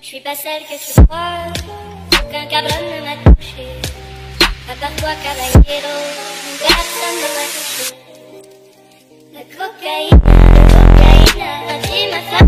Je suis pas celle que tu crois, aucun cabron ne m'a touché. À part toi, caballero, personne ne m'a touché. La cocaïne, tu m'as fait